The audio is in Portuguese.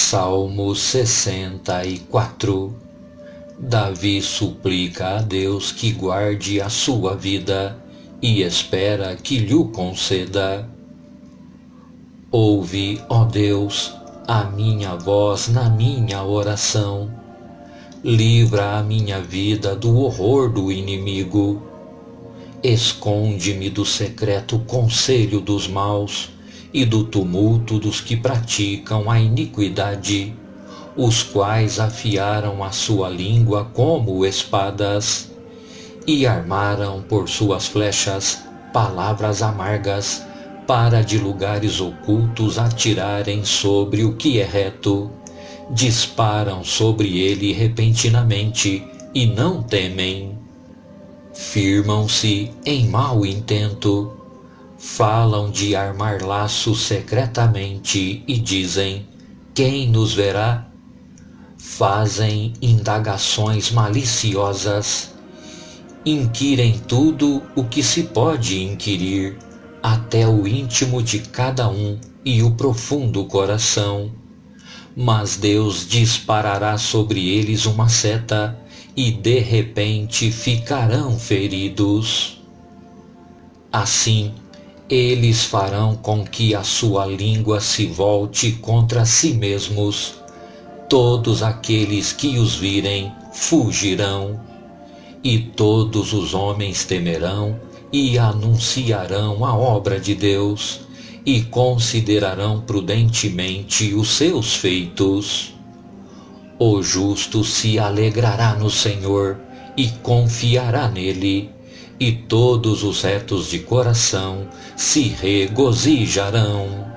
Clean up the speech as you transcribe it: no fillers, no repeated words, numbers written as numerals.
Salmo 64. Davi suplica a Deus que guarde a sua vida e espera que lhe conceda. Ouve, ó Deus, a minha voz na minha oração. Livra a minha vida do horror do inimigo. Esconde-me do secreto conselho dos maus e do tumulto dos que praticam a iniquidade, os quais afiaram a sua língua como espadas e armaram por suas flechas palavras amargas, para de lugares ocultos atirarem sobre o que é reto. Disparam sobre ele repentinamente e não temem. Firmam-se em mau intento. Falam de armar laços secretamente e dizem: quem nos verá? Fazem indagações maliciosas. Inquirem tudo o que se pode inquirir, até o íntimo de cada um e o profundo coração. Mas Deus disparará sobre eles uma seta, e de repente ficarão feridos. Assim, eles farão com que a sua língua se volte contra si mesmos. Todos aqueles que os virem fugirão, e todos os homens temerão e anunciarão a obra de Deus, e considerarão prudentemente os seus feitos. O justo se alegrará no Senhor e confiará nele, e todos os retos de coração se regozijarão.